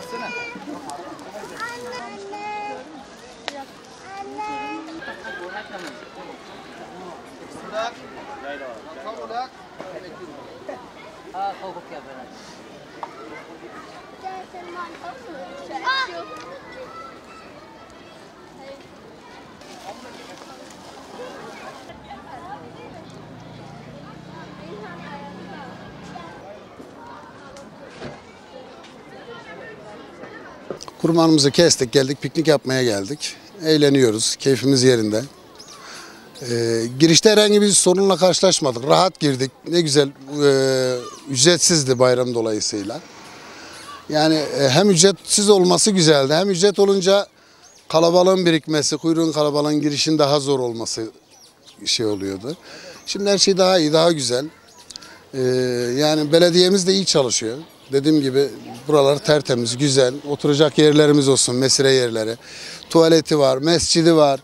Kurbanımızı kestik, geldik, piknik yapmaya geldik. Eğleniyoruz, keyfimiz yerinde. Girişte herhangi bir sorunla karşılaşmadık. Rahat girdik. Ne güzel, ücretsizdi bayram dolayısıyla. Yani hem ücretsiz olması güzeldi, hem ücret olunca kalabalığın birikmesi, kuyruğun kalabalığın girişin daha zor olması oluyordu. Şimdi her şey daha iyi, daha güzel. Yani belediyemiz de iyi çalışıyor. Dediğim gibi buralar tertemiz, güzel. Oturacak yerlerimiz olsun, mesire yerleri. Tuvaleti var, mescidi var.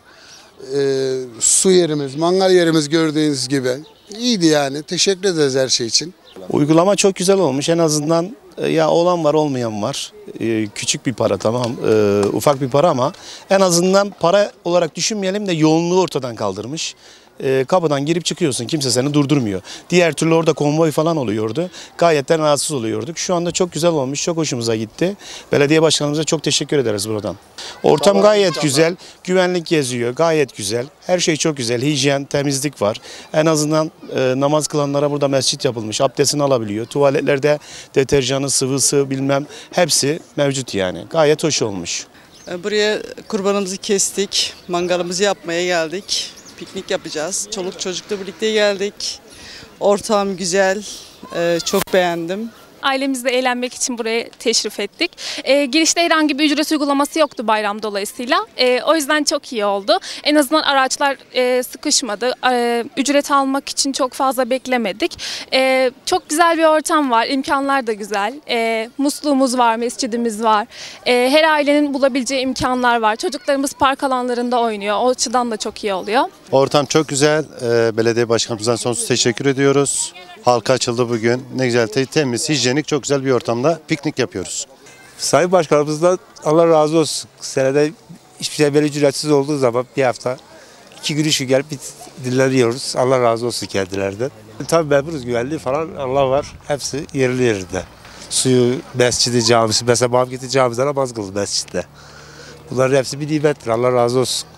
Su yerimiz, mangal yerimiz gördüğünüz gibi. İyiydi yani. Teşekkür ederiz her şey için. Uygulama çok güzel olmuş. En azından ya olan var olmayan var. Küçük bir para tamam, ufak bir para ama en azından para olarak düşünmeyelim de yoğunluğu ortadan kaldırmış. Kapıdan girip çıkıyorsun. Kimse seni durdurmuyor. Diğer türlü orada konvoy falan oluyordu. Gayetten rahatsız oluyorduk. Şu anda çok güzel olmuş. Çok hoşumuza gitti. Belediye başkanımıza çok teşekkür ederiz buradan. Ortam gayet güzel. Güvenlik geziyor. Gayet güzel. Her şey çok güzel. Hijyen, temizlik var. En azından namaz kılanlara burada mescit yapılmış. Abdestini alabiliyor. Tuvaletlerde deterjanı, sıvısı bilmem hepsi mevcut yani. Gayet hoş olmuş. Buraya kurbanımızı kestik. Mangalımızı yapmaya geldik. Piknik yapacağız. Çoluk çocukla birlikte geldik. Ortam güzel. Çok beğendim. Ailemizle eğlenmek için buraya teşrif ettik. Girişte herhangi bir ücret uygulaması yoktu bayram dolayısıyla. O yüzden çok iyi oldu. En azından araçlar sıkışmadı. Ücret almak için çok fazla beklemedik. Çok güzel bir ortam var. İmkanlar da güzel. Musluğumuz var, mescidimiz var. Her ailenin bulabileceği imkanlar var. Çocuklarımız park alanlarında oynuyor. O açıdan da çok iyi oluyor. Ortam çok güzel. Belediye başkanımızdan sonsuz teşekkür ediyoruz. Halka açıldı bugün. Ne güzel, temiz, hijyenik, çok güzel bir ortamda piknik yapıyoruz. Sayın Başkanımızdan Allah razı olsun. Senede hiçbir şey böyle ücretsiz olduğu zaman bir hafta 2 gün 3 gün gelip dinleniyoruz. Allah razı olsun kendilerinden. Tabii memnunuz, güvenliği falan Allah var. Hepsi yerli yerinde. Suyu, mescidi, camisi. Mesela Mahmut camide namaz kıldı mescitte. Bunların hepsi bir nimettir. Allah razı olsun.